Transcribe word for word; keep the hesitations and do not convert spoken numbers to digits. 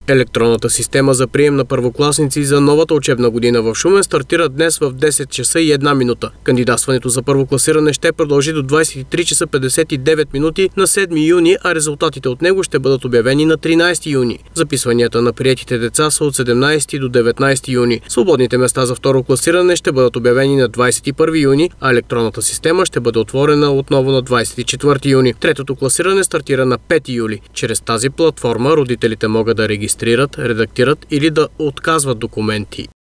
Електронната система за прием на първокласници за новата учебна година в Шумен стартира днес в десет часа и една минута. Кандидатстването за първокласиране ще продължи до двадесет и три часа петдесет и девет минути на седми юни, а резултатите от него ще бъдат обявени на тринадесети юни. Записванията на приетите деца са от седемнадесети до деветнадесети юни. Свободните места за второ класиране ще бъдат обявени на двадесет и първи юни, а електронната система ще бъде отворена отново на двадесет и четвърти юни. Третото класиране стартира на пети юли. Чрез тази платформа родителите могат да регистрират, редактират или да отказват документи.